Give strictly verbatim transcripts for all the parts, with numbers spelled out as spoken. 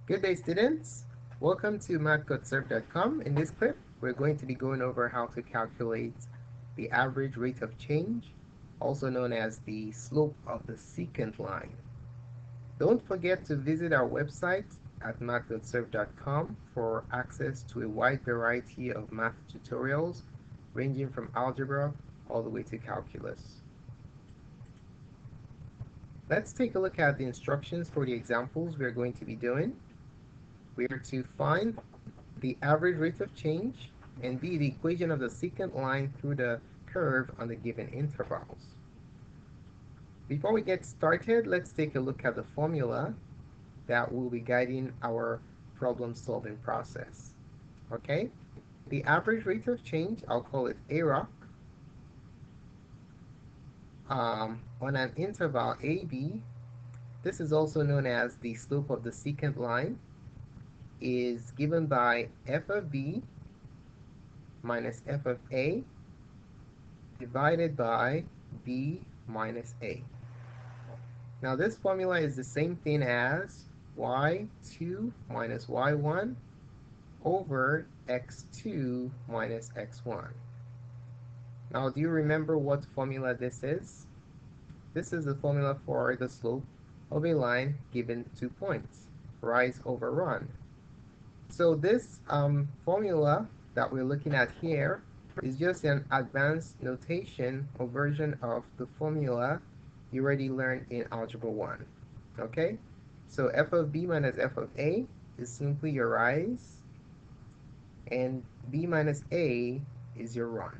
Good day, students. Welcome to math dot serve dot com. In this clip, we're going to be going over how to calculate the average rate of change, also known as the slope of the secant line. Don't forget to visit our website at math dot serve dot com for access to a wide variety of math tutorials ranging from algebra all the way to calculus. Let's take a look at the instructions for the examples we're going to be doing. We are to find the average rate of change and B, the equation of the secant line through the curve on the given intervals. Before we get started, let's take a look at the formula that will be guiding our problem solving process. Okay, the average rate of change, I'll call it A R O C, um, on an interval A B, this is also known as the slope of the secant line, is given by f of b minus f of a divided by b minus a. Now this formula is the same thing as y two minus y one over x two minus x one. Now do you remember what formula this is? This is the formula for the slope of a line given two points, rise over run. So this um, formula that we're looking at here is just an advanced notation or version of the formula you already learned in Algebra one. Okay? So f of b minus f of a is simply your rise, and b minus a is your run.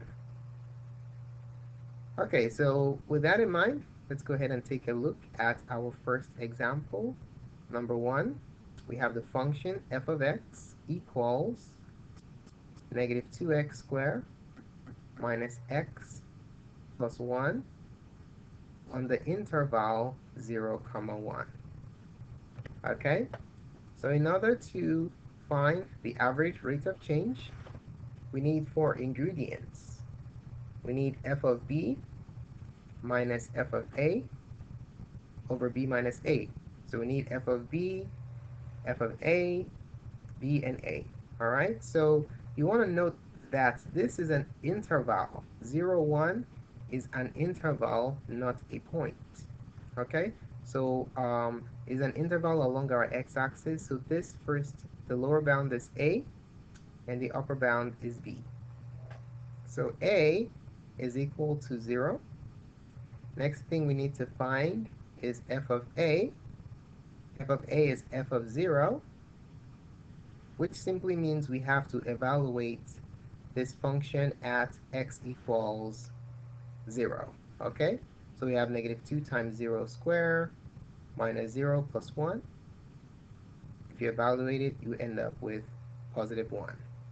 Okay, so with that in mind, let's go ahead and take a look at our first example. Number one, we have the function f of x equals negative two x squared minus x plus one on the interval zero comma one. Okay, so in order to find the average rate of change, we need four ingredients. We need f of b minus f of a over b minus a. So we need f of b, f of a, b, and a. All right, so you want to note that this is an interval. zero, one is an interval, not a point. Okay, so um, is an interval along our x-axis. So this first, the lower bound is a, and the upper bound is b. So a is equal to zero. Next thing we need to find is f of a. F of a is f of zero, which simply means we have to evaluate this function at x equals zero. Okay, so we have negative two times zero squared minus zero plus one. If you evaluate it, you end up with positive one.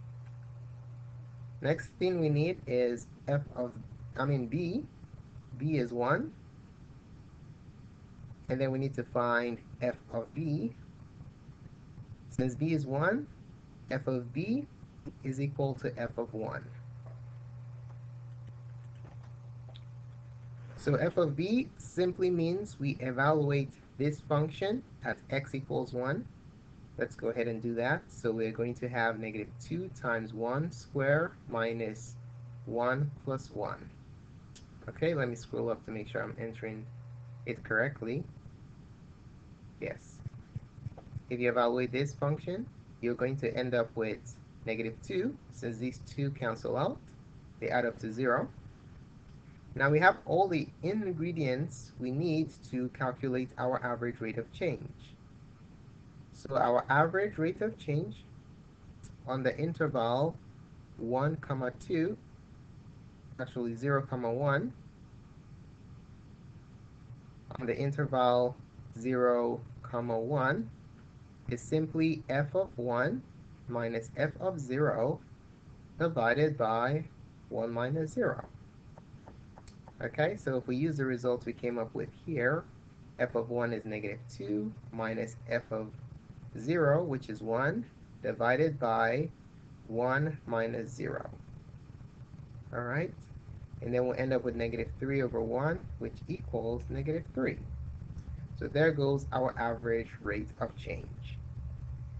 Next thing we need is f of, I mean b. b is one. And then we need to find f of b. Since b is one, f of b is equal to f of one. So f of b simply means we evaluate this function at x equals one. Let's go ahead and do that. So we're going to have negative two times one squared minus one plus one. Okay, let me scroll up to make sure I'm entering it correctly. Yes. If you evaluate this function, you're going to end up with negative two. Since these two cancel out, they add up to zero. Now we have all the ingredients we need to calculate our average rate of change. So our average rate of change on the interval one comma two, actually zero comma one, on the interval zero comma one is simply f of one minus f of zero divided by one minus zero. Okay, so if we use the results we came up with here, f of one is negative two minus f of zero, which is one, divided by one minus zero. All right, and then we'll end up with negative three over one, which equals negative three. So there goes our average rate of change.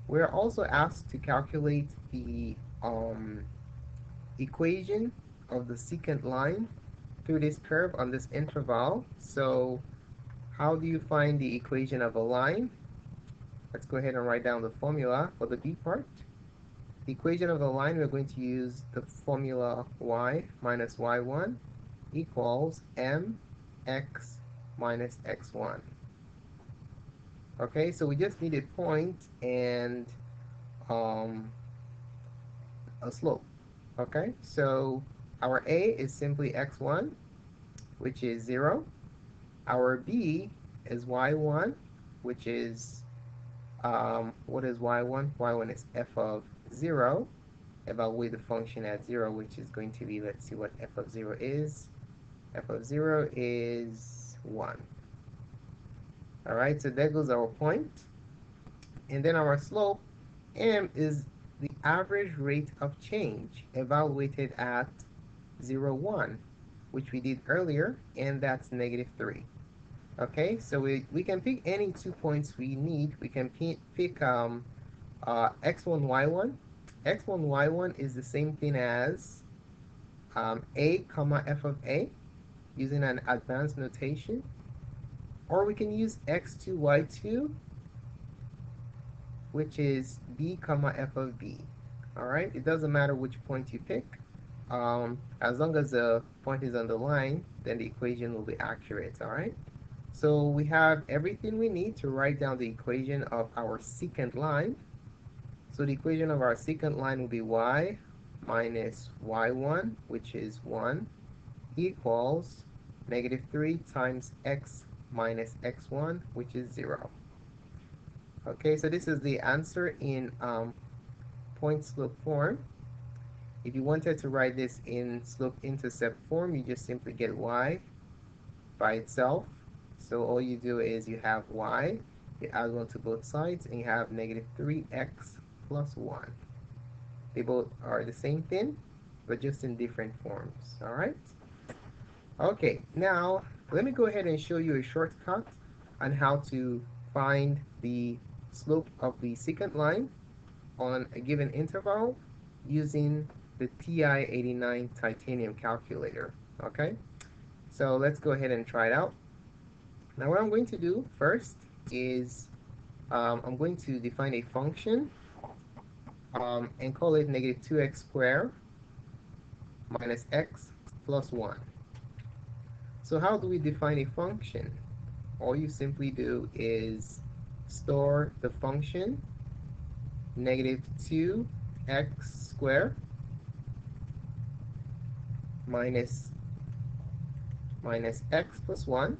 We're also asked to calculate the um, equation of the secant line through this curve on this interval. So how do you find the equation of a line? Let's go ahead and write down the formula for the B part. The equation of a line, we're going to use the formula y minus y one equals mx minus x one. Okay, so we just need a point and um, a slope. Okay, so our A is simply x one, which is zero. Our B is y one, which is, um, what is y one? y one is f of zero. Evaluate the function at zero, which is going to be, let's see what f of zero is. F of zero is one. All right, so there goes our point. And then our slope, m, is the average rate of change evaluated at zero, one, which we did earlier, and that's negative three. Okay, so we, we can pick any two points we need. We can pick um, uh, x one, y one. x one, y one is the same thing as um, a comma f of a using an advanced notation. Or we can use x two, y two, which is b comma f of b. All right, it doesn't matter which point you pick. Um, as long as the point is on the line, then the equation will be accurate. All right. So we have everything we need to write down the equation of our secant line. So the equation of our secant line will be y minus y one, which is one, equals negative three times x minus x one, which is zero. Okay, so this is the answer in um, point slope form. If you wanted to write this in slope intercept form, you just simply get y by itself. So all you do is you have y, you add one to both sides, and you have negative three x plus one. They both are the same thing, but just in different forms. All right? Okay, now let me go ahead and show you a shortcut on how to find the slope of the secant line on a given interval using the T I eighty-nine titanium calculator. Okay, so let's go ahead and try it out. Now what I'm going to do first is um, I'm going to define a function um, and call it negative two x squared minus x plus one. So how do we define a function? All you simply do is store the function negative two x squared minus minus x plus one.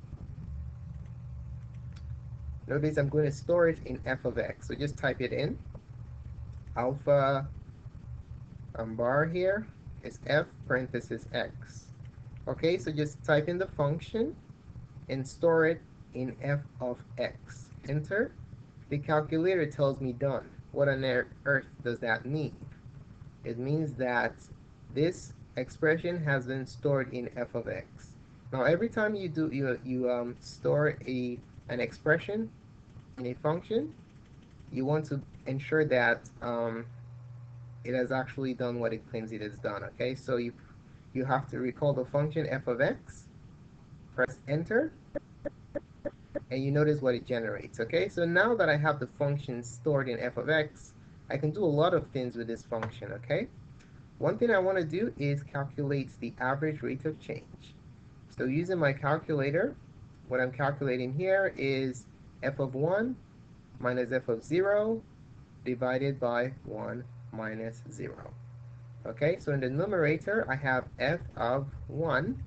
Notice I'm going to store it in f of x. So just type it in. Alpha um, bar here is f parenthesis x. Okay, so just type in the function and store it in f of x. Enter. The calculator tells me done. What on earth does that mean? It means that this expression has been stored in f of x. Now every time you do you you um, store a an expression in a function, you want to ensure that um, it has actually done what it claims it has done. Okay, so you you have to recall the function f of x, press enter, and you notice what it generates. Okay, so now that I have the function stored in f of x, I can do a lot of things with this function. Okay, one thing I want to do is calculate the average rate of change. So using my calculator, what I'm calculating here is f of one minus f of zero divided by one minus zero. Okay, so in the numerator, I have f of one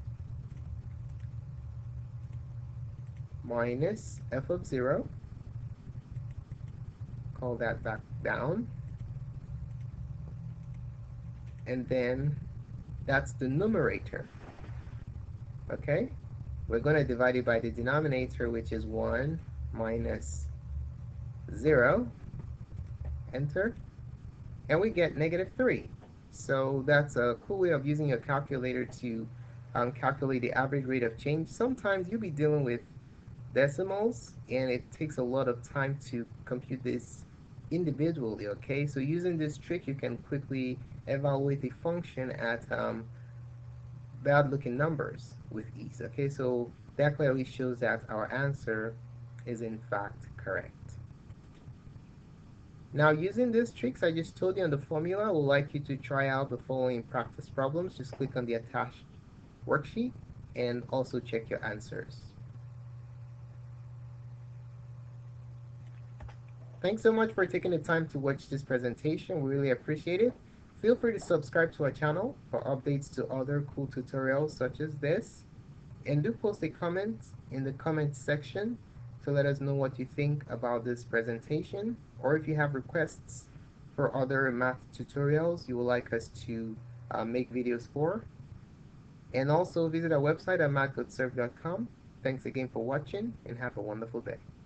minus f of zero. Call that back down. And then that's the numerator. Okay, we're going to divide it by the denominator, which is one minus zero. Enter. And we get negative three. So that's a cool way of using your calculator to um, calculate the average rate of change. Sometimes you'll be dealing with decimals, and it takes a lot of time to compute this individually, okay? So using this trick, you can quickly evaluate a function at um, bad looking numbers with ease, okay? So that clearly shows that our answer is in fact correct. Now, using these tricks I just told you on the formula, I would like you to try out the following practice problems. Just click on the attached worksheet and also check your answers. Thanks so much for taking the time to watch this presentation. We really appreciate it. Feel free to subscribe to our channel for updates to other cool tutorials such as this. And do post a comment in the comment section to let us know what you think about this presentation, or if you have requests for other math tutorials you would like us to uh, make videos for. And also visit our website at math dot serve dot com. Thanks again for watching and have a wonderful day.